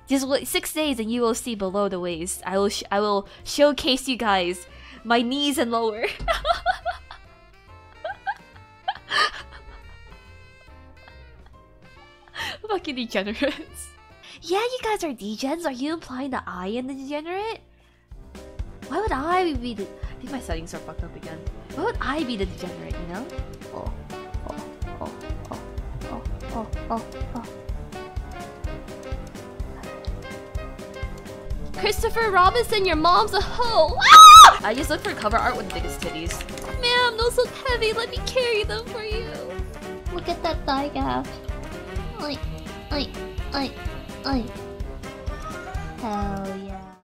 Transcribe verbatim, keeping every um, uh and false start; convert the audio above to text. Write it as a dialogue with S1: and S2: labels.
S1: Just wait six days and you will see below the waist. I will sh I will showcase you guys my knees and lower. Fucking degenerates. Yeah, you guys are degens. Are you implying that I am the degenerate? Why would I be the... I think my settings are fucked up again. Why would I be the degenerate, you know? Oh, oh, oh, oh, oh, oh, oh, oh. Christopher Robinson, your mom's a hoe! Ah! I just look for cover art with the biggest titties. Ma'am, those look heavy. Let me carry them for you.
S2: Look at that thigh gap. Oi, oi, oi, oi. Hell yeah.